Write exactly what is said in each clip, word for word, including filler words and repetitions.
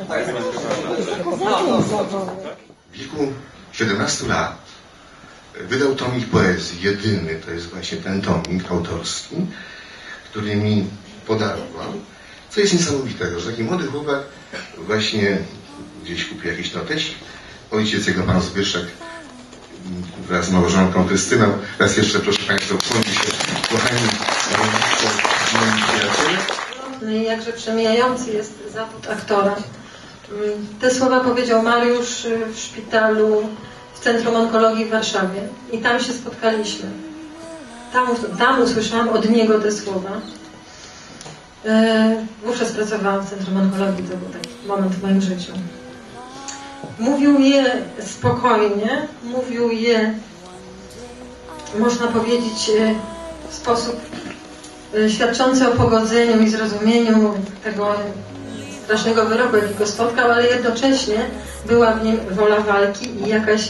W wieku siedemnastu lat wydał tomik poezji, jedyny, to jest właśnie ten tomik autorski, który mi podarował. Co jest niesamowitego, że taki młody chłopak właśnie gdzieś kupił jakiś notesik. Ojciec jego, pan Zbyszek, wraz z małżonką Krystyną. Raz jeszcze, proszę Państwa, ukłonić się, kochani moi przyjaciele. I jakże przemijający jest zawód aktora. Te słowa powiedział Mariusz w szpitalu w Centrum Onkologii w Warszawie. I tam się spotkaliśmy. Tam, tam usłyszałam od niego te słowa. Wówczas pracowałam w Centrum Onkologii, to był taki moment w moim życiu. Mówił je spokojnie, mówił je, można powiedzieć, w sposób świadczący o pogodzeniu i zrozumieniu tego strasznego wyroku, jaki go spotkał, ale jednocześnie była w nim wola walki i jakaś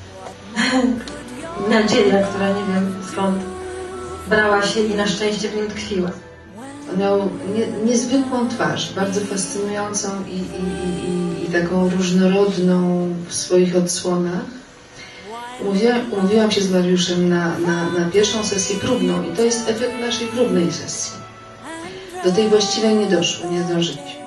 nadzieja, która nie wiem skąd brała się i na szczęście w nim tkwiła. On miał nie, niezwykłą twarz, bardzo fascynującą i, i, i, i taką różnorodną w swoich odsłonach. Umówiłam, umówiłam się z Mariuszem na, na, na pierwszą sesję próbną i to jest efekt naszej próbnej sesji. Do tej właściwej nie doszło, nie zdążyliśmy.